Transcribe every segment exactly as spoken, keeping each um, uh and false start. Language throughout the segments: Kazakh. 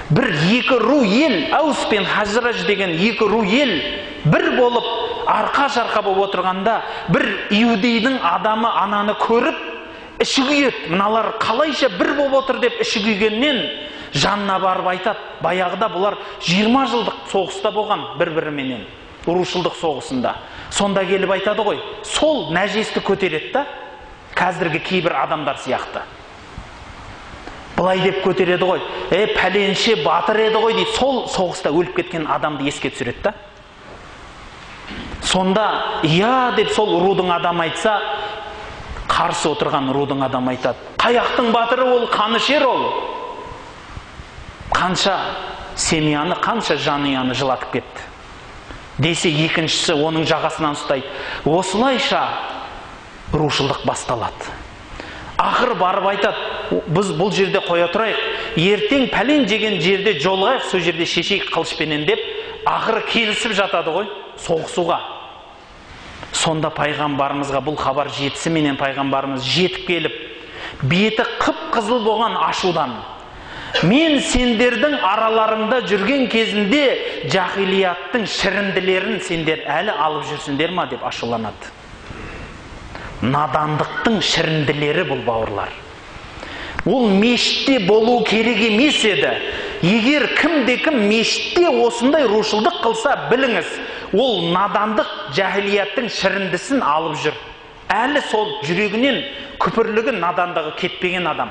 бір екі ру ел, Аус пен Хазраж деген екі ру ел бір болып арқа-жарқа болып отырғанда, бір иудейдің адамы ананы көріп, іші күйеді, мыналар қалайша бір болып отыр деп іші күйгеннен жанына барып айтады. Баяғыда бұлар жиырма жылдық соғыста болған бір-біріменен, ұрушылдық соғысында. Сонда келіп айтады ғой, сол нәжесті көтереді да, қазіргі кейбір адамдар сияқты. Бұлай деп көтереді ғой, е, пәленше батыр еді ғой дейді, сол соғыста өліп кеткен адамды еске түсіреді да. Сонда, иә деп сол рудың адам айтса, қарсы отырған рудың адам айтады, қаяқтың батыры ол, қанышер ол. Қанша семьяны, қанша жанұяны жылатып кетті. Десе екіншісі оның жағасынан ұстайды. Осылайша рушылдық басталады. Ақыр барып айтады, біз бұл жерде қоя тұрайық, ертең пәлен деген жерде жолығайық, сол жерде шешейік қылышпенен деп, ақыры келісіп жатады ғой соғысуға. Сонда пайғамбарымызға бұл хабар жетісіменен пайғамбарымыз жетіп келіп, беті қып-қызыл болған ашудан, мен сендердің араларыңда жүрген кезінде жахилияттың шірінділерін сендер әлі алып жүрсіңдер ма деп ашуланады. Надандықтың шірінділері бұл, бауырлар. Ол мешітте болу керек емес еді. Егер кімде-кім мешітте осындай рушылдық қылса, біліңіз, ол надандық жахилияттың шіріндісін алып жүр. Әлі сол жүрегінен күпірлігі, надандығы кетпеген адам.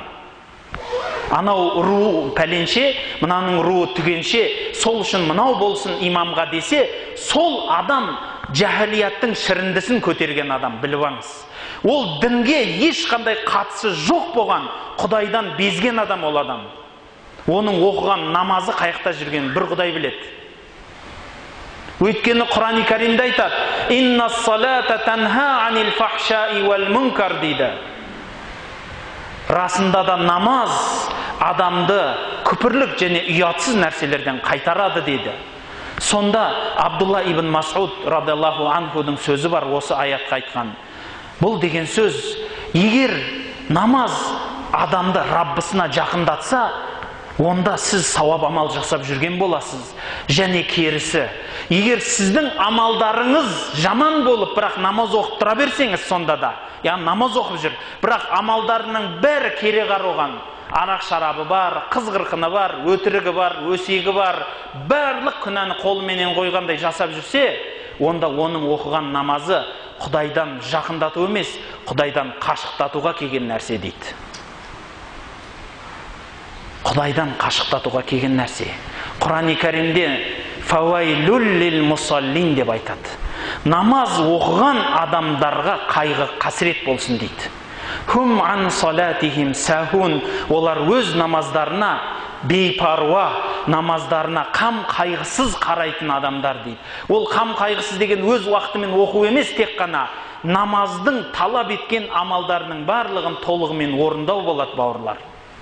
Анау ру пәленше, мынаның руы түгенше, сол үшін мынау болсын имамға десе, сол адам жахилияттың шіріндісін көтерген адам, біліп алыңыз. Ол дінге ешқандай қатысы жоқ болған, Құдайдан безген адам ол адам. Оның оқыған намазы қаяқта жүрген бір Құдай біледі. Өйткені Құран-ы Кәримде айтады, «Инна салата танха анил фахшаи вал мункар» дейді. Расында да намаз адамды күпірлік және ұятсыз нәрселерден қайтарады дейді. Сонда Абдулла ибн Масуд радиаллаху анхудың сөзі бар, осы аятқа айтқан. Бұл деген сөз, егер намаз адамды Раббысына жақындатса, онда сіз сауап амал жасап жүрген боласыз. Және керісі, егер сіздің амалдарыңыз жаман болып, бірақ намаз оқып тұра берсеңіз, сонда да, яғни намаз оқып жүр, бірақ амалдарының бәрі кереғар оған, арақ шарабы бар, қыз қырқыны бар, өтірігі бар, өсегі бар, барлық күнәні қолыменен қойғандай жасап жүрсе, онда оның оқыған намазы Құдайдан жақындату емес, Құдайдан қашықтатуға келген нәрсе дейді. Құдайдан қашықтатуға келген нәрсе. Құран-ы Кәримде «Фауайлул лил мусаллин» деп айтады. Намаз оқыған адамдарға қайғы, қасірет болсын дейді. Хум ан салатихим сахун, олар өз намаздарына бейпаруа, намаздарына қам қайғысыз қарайтын адамдар дейді. Ол қам қайғысыз деген өз уақытымен оқу емес, тек қана намаздың талап еткен амалдарының барлығын толығымен орындау болады, бауырлар.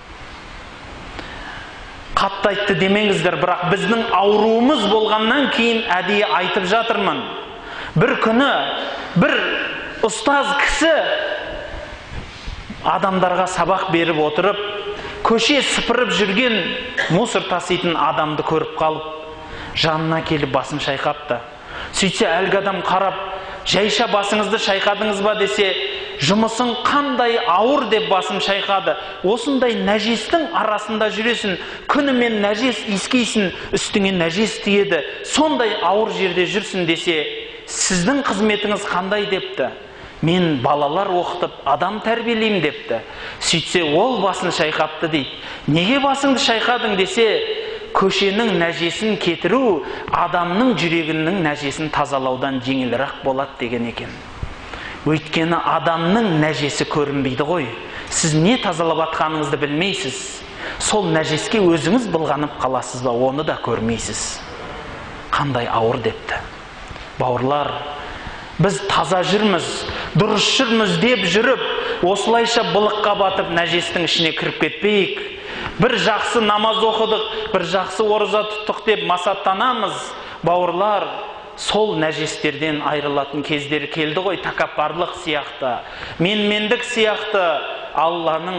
Қатты айтты демеңіздер, бірақ біздің ауруымыз болғаннан кейін әдейі айтып жатырмын. Бір күні бір ұстаз кісі адамдарға сабақ беріп отырып, көше сыпырып жүрген мусор таситын адамды көріп қалып, жанына келіп басын шайқапты. Сөйтсе әлгі адам қарап, жайша басыңызды шайқадыңыз ба десе, жұмысың қандай ауыр деп басын шайқады. Осындай нәжестің арасында жүресің, күнімен нәжес иіскейсің, үстіңе нәжес тиеді, сондай ауыр жерде жүрсің десе, сіздің қызметіңіз қандай депті? Мен балалар оқытып, адам тәрбиелеймін депті. Сөйтсе, ол басын шайқапты дейді. Неге басыңды шайқадың десе, көшенің нәжесін кетіру адамның жүрегінің нәжесін тазалаудан жеңілірек болады деген екен. Өйткені адамның нәжесі көрінбейді ғой. Сіз не тазалап атқаныңызды білмейсіз. Сол нәжеске өзіңіз былғанып қаласыз ба, оны да көрмейсіз. Қандай ауыр депті. Бауырлар, біз таза жүрміз, дұрыс жүрміз деп жүріп, осылайша былыққа батып нәжестің ішіне кіріп кетпейік. Бір жақсы намаз оқыдық, бір жақсы ораза тұттық деп масаттанамыз. Бауырлар, сол нәжестерден айырылатын кездері келді ғой, тәкаппарлық сияқты, менмендік сияқты. Алланың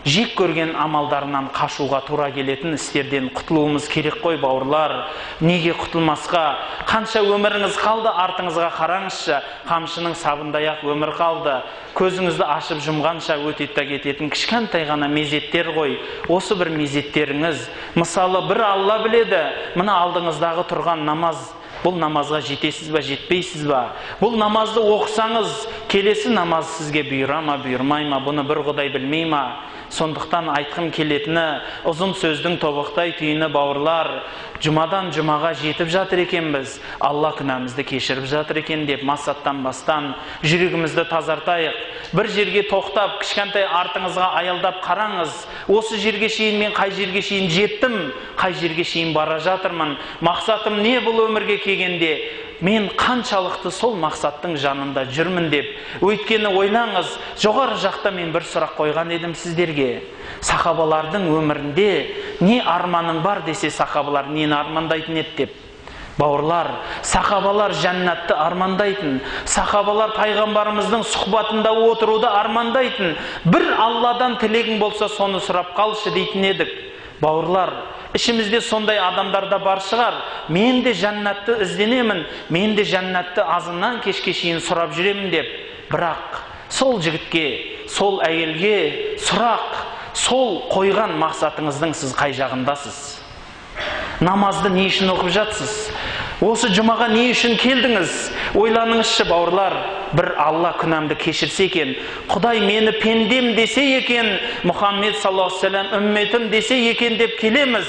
жек көрген амалдарынан қашуға тура келетін істерден құтылуымыз керек қой бауырлар. Неге құтылмасқа? Қанша өміріңіз қалды, артыңызға қараңызшы. Қамшының сабындай ақ өмір қалды. Көзіңізді ашып жұмғанша өтеді де кететін кішкентай ғана мезеттер ғой. Осы бір мезеттеріңіз, мысалы бір Алла біледі, мына алдыңыздағы тұрған намаз, бұл намазға жетесіз ба, жетпейсіз ба? Бұл намазды оқысаңыз, келесі намаз сізге бұйыра ма, бұйырмай ма, бұны бір Құдай білмей ма? Сондықтан айтқым келетіні, ұзын сөздің тобықтай түйіні бауырлар, жұмадан жұмаға жетіп жатыр екенбіз, Алла күнәмізді кешіріп жатыр екен деп мақсаттан бастан жүрегімізді тазартайық. Бір жерге тоқтап, кішкентай артыңызға аялдап қараңыз. Осы жерге шейін мен қай жерге шейін жеттім, қай жерге шейін бара жатырмын? Мақсатым не бұл өмірге келгенде? Мен қаншалықты сол мақсаттың жанында жүрмін деп. Өйткені ойлаңыз, жоғары жақта мен бір сұрақ қойған едім сіздерге. Сахабалардың өмірінде не арманың бар десе, сахабалар нені армандайтын еді деп. Бауырлар, сахабалар жәннатты армандайтын, сахабалар пайғамбарымыздың сұхбатында отыруды армандайтын. Бір Алладан тілегің болса, соны сұрап қалшы дейтін едік. Бауырлар, ішімізде сондай адамдар да бар шығар. Мен де жәннатты ізденемін, мен де жәннатты азынан кешке шейін сұрап жүремін деп. Бірақ сол жігітке, сол әйелге сұрақ, сол қойған мақсатыңыздың сіз қай жағындасыз? Намазды не үшін оқып жатсыз? Осы жұмаға не үшін келдіңіз? Ойланыңызшы бауырлар. Бір Алла күнәмді кешірсе екен, Құдай мені пендем десе екен, Мұхаммед саллаллаху алейхи ва саллям үмметім десе екен деп келеміз.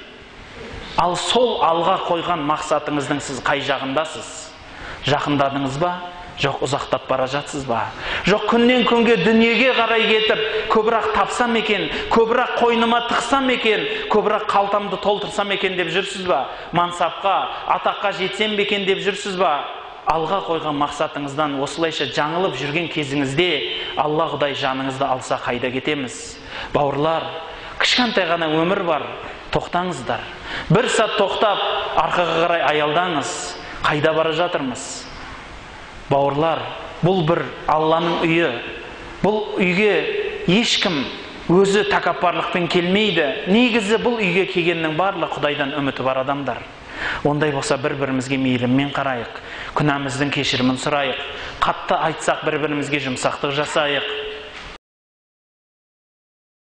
Ал сол алға қойған мақсатыңыздың сіз қай жағындасыз? Жақындадыңыз ба? Жоқ, ұзақтап бара жатсыз ба? Жоқ, күннен күнге дүниеге қарай кетіп, көбірек тапсам екен, көбірек қойныма тықсам екен, көбірек қалтамды толтырсам екен деп жүрсіз ба? Мансапқа, атаққа жетсем екен деп жүрсіз ба? Алға қойған мақсатыңыздан осылайша жаңылып жүрген кезіңізде Алла Құдай жаныңызды алса қайда кетеміз? Бауырлар, кішкентай ғана өмір бар, тоқтаңыздар. Бір сәт тоқтап, арқаға қарай аялдаңыз. Қайда бара жатырмыз? Бауырлар, бұл бір Алланың үйі. Бұл үйге ешкім өзі тәкаппарлықпен келмейді. Негізі бұл үйге келгеннің барлығы Құдайдан үміті бар адамдар. Ондай болса бір-бірімізге мейіріммен қарайық, күнәміздің кешірімін сұрайық, қатты айтсақ бір-бірімізге жұмсақтық жасайық.